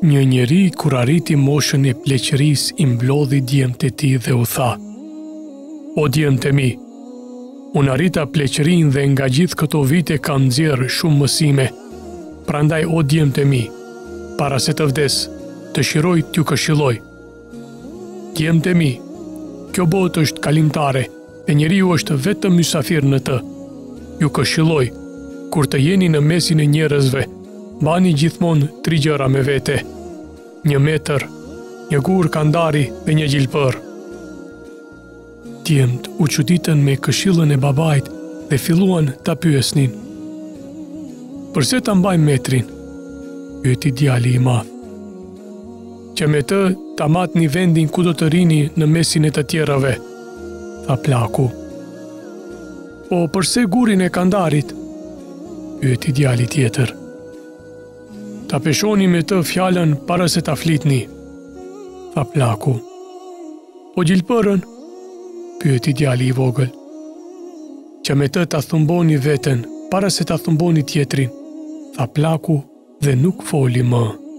Një njeri kur arriti moshën e pleqërisë i mblodhi djemtë e tij dhe u tha: "O djemtë e mi, unë arrita pleqërinë dhe nga gjithë këto vite kam nxjerrë shumë mësime. Prandaj o djemtë e mi, para se të vdes, dëshiroj t'ju këshilloj. Djemtë e mi, kjo botë është kalimtare dhe njeriu është vetëm mysafir në të. Ju këshilloj, kur të jeni në mesin e njerëzve, bani gjithmonë 3 gjëra me vete: 1 metër, 1 gur kandari dhe 1 gjilpër." Djemt u çuditën me këshillën e babait dhe filluan ta pyesnin. "Pse ta mbajmë metrin?" pyeti djali i madh. "Që me të ta matni vendin ku do të rini në mesin e të tjerave," tha plaku. "Po pse gurin e kandarit?" pyeti djali tjetër. "Ta peshoni me të fjalën para se ta flitni," tha plaku. "Po gjilpërën?" pyeti djali i vogël. "Që me të ta thumboni veten para se ta thumboni tjetrin," tha plaku dhe nuk foli më.